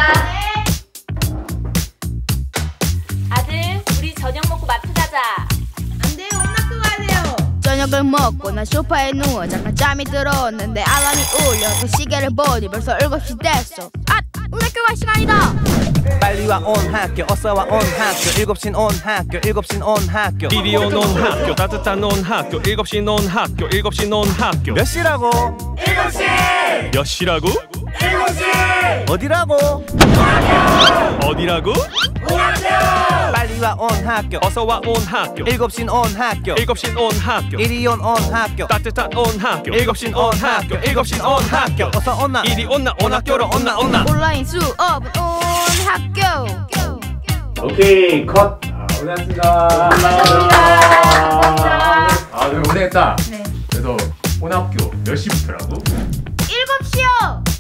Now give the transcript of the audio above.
아들, 우리 저녁 먹고 마트 가자. 안 돼요, 오늘 학교 가야 돼요. 저녁을 먹고 나 소파에 누워 잠깐 잠이 들었는데 알람이 울려서 시계를 보니 벌써 7시 됐어. 아! 오늘 학교 갈 시간이다. 빨리 와 온 학교 어서 와 온 학교 7시'n 온 학교 7시'n 온 학교 이리 온 학교 따뜻한 온 학교 7시 온 학교 7시 온 학교 몇 시라고? 7시 몇 시라고? 7시 어디라고? 어디라고? 빨리 와 온 학교 어서 와 온 학교 7시'n 온 학교 7시 온 학교 이리 온 학교 따뜻한 온 학교 7시 온 학교 7시 온 학교 어서 온나 이리 온나 온 학교로 온나 온라인 수업은 온 학교. 오케이 컷. 고생하셨습니다. 감사합니다. 네, 고생했다. 네. 그래서 온 학교 몇 시부터라고? 7시요.